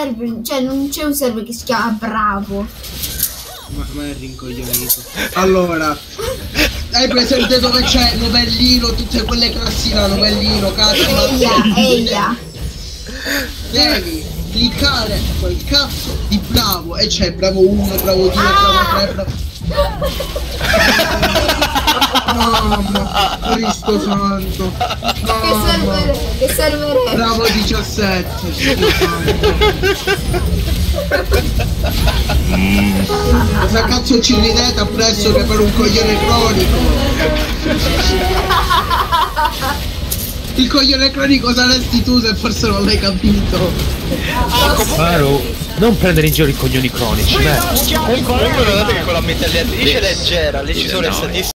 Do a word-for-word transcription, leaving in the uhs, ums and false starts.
server, cioè non c'è un server che si chiama Bravo. Ma, ma è rincoglionito. Allora, hai presente dove c'è Novellino, tutte quelle classi là, Novellino, casa, Eia, eia. devi cliccare quel cazzo di Bravo e c'è Bravo uno, Bravo due, Ah! Bravo tre, Bravo... Mamma, Cristo santo. Che server è? Che server è? Bravo diciassette, Cristo santo. Cosa cazzo ci ridete appresso che per un coglione cronico? Il coglione cronico saresti tu se forse non l'hai capito. Faro, non prendere in giro i coglioni cronici, beh. Comunque notate che con la metalliatrice leggera lì ci sono le statistiche.